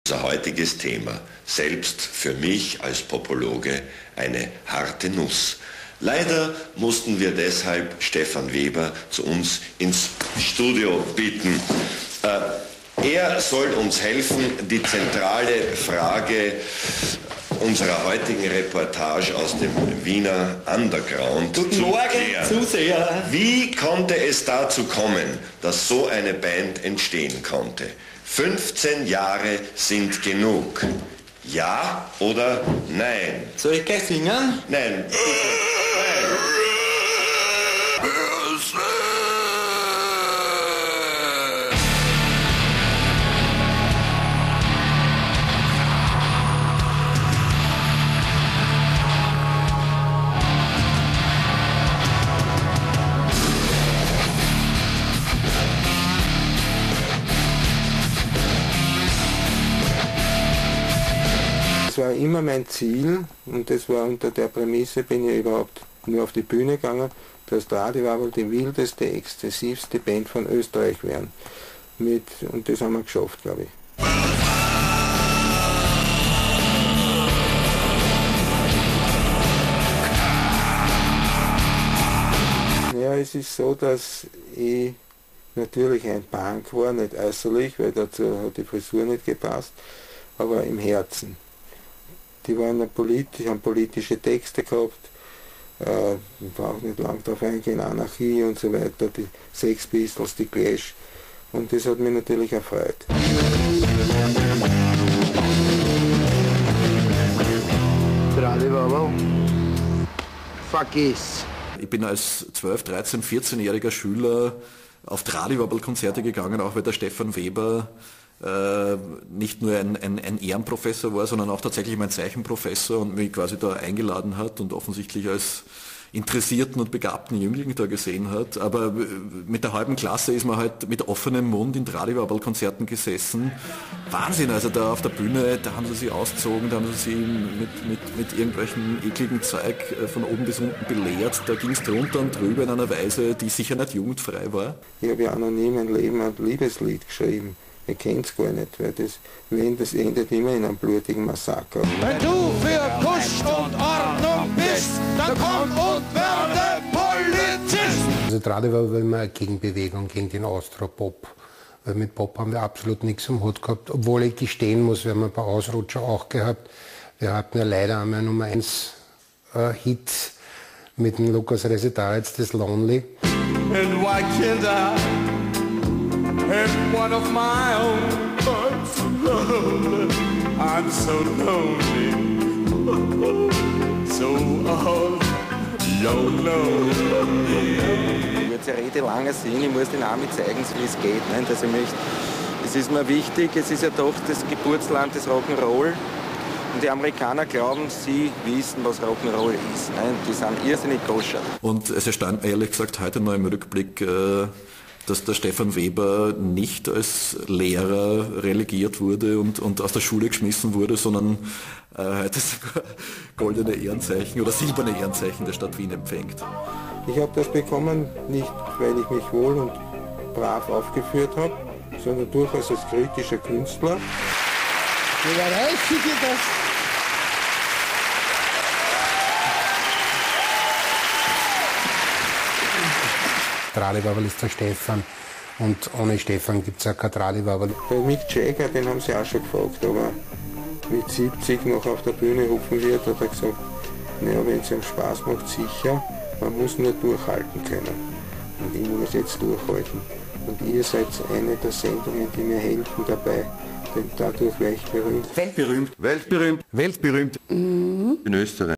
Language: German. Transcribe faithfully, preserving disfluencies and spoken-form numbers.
Unser heutiges Thema, selbst für mich als Popologe eine harte Nuss. Leider mussten wir deshalb Stefan Weber zu uns ins Studio bitten. Äh, er soll uns helfen, die zentrale Frage unserer heutigen Reportage aus dem Wiener Underground Guten zu Morgen, klären. Zuseher. Wie konnte es dazu kommen, dass so eine Band entstehen konnte? fünfzehn Jahre sind genug. Ja oder nein? Soll ich gleich singen? Nein. Bitte. Nein. Das war immer mein Ziel und das war unter der Prämisse, bin ich überhaupt nur auf die Bühne gegangen, dass Tradiwabbel die wildeste, exzessivste Band von Österreich werden. Mit, und das haben wir geschafft, glaube ich. Ja, es ist so, dass ich natürlich ein Punk war, nicht äußerlich, weil dazu hat die Frisur nicht gepasst, aber im Herzen. Die waren politisch, haben politische Texte gehabt, äh, ich brauche nicht lange darauf eingehen, Anarchie und so weiter, die Sex Pistols, die Clash, und das hat mich natürlich erfreut. Tradiwabbel, vergiss. Ich bin als zwölf-, dreizehn-, vierzehnjähriger Schüler auf Tradiwabbel-Konzerte gegangen, auch weil der Stefan Weber äh, nicht nur ein, ein, ein Ehrenprofessor war, sondern auch tatsächlich mein Zeichenprofessor und mich quasi da eingeladen hat und offensichtlich als interessierten und begabten Jüngling da gesehen hat. Aber mit der halben Klasse ist man halt mit offenem Mund in Tradiwabbel-Konzerten gesessen. Wahnsinn, also da auf der Bühne, da haben sie sich ausgezogen, da haben sie sich mit, mit, mit irgendwelchen ekligen Zeug von oben bis unten belehrt. Da ging es drunter und drüber in einer Weise, die sicher nicht jugendfrei war. Ich habe ja auch noch nie mein Leben ein Liebeslied geschrieben. Ihr kennt es gar nicht, weil das, wenn, das endet immer in einem blutigen Massaker. Wenn du für Kusch und Ordnung bist, dann komm und werde Polizist! Also Tradiwabbel war immer eine Gegenbewegung gegen den Austropop. Weil mit Pop haben wir absolut nichts am Hut gehabt. Obwohl ich gestehen muss, wir haben ein paar Ausrutscher auch gehabt. Wir hatten ja leider einmal Nummer eins äh, Hit mit dem Lukas Resetaritz, das Lonely. And why can't I have one of my own? I'm so lonely, I'm so lonely, so all lonely. Jetzt eine Rede langer Sinn, ich muss den Armin zeigen, wie es geht. Nicht? Also ich möchte, es ist mir wichtig, es ist ja doch das Geburtsland des Rock'n'Roll. Und die Amerikaner glauben, sie wissen, was Rock'n'Roll ist. Nicht? Die sind irrsinnig koscher. Und es erstaunt mir ehrlich gesagt heute noch im Rückblick, äh, dass der Stefan Weber nicht als Lehrer relegiert wurde und, und aus der Schule geschmissen wurde, sondern äh, heute sogar goldene Ehrenzeichen oder silberne Ehrenzeichen der Stadt Wien empfängt. Ich habe das bekommen, nicht weil ich mich wohl und brav aufgeführt habe, sondern durchaus als kritischer Künstler. Überreiche dir das? Tradiwabbel ist der Stefan und ohne Stefan gibt es ja kein Tradiwabbel. Bei Mick Jagger, den haben sie auch schon gefragt, aber mit siebzig noch auf der Bühne rufen wird, hat er gesagt, naja, wenn es ihm Spaß macht, sicher, man muss nur durchhalten können. Und ich muss jetzt durchhalten. Und ihr seid eine der Sendungen, die mir helfen dabei, denn dadurch wäre ich berühmt. Weltberühmt. Weltberühmt. Weltberühmt. Mhm. In Österreich.